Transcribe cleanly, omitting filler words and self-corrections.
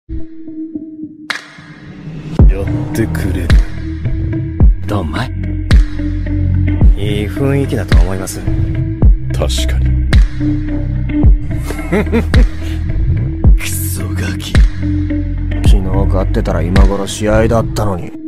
やってくれる。 ドンマイ。 いい雰囲気だと思います。 確かに。 クソガキ。 昨日勝ってたら今頃試合だったのに。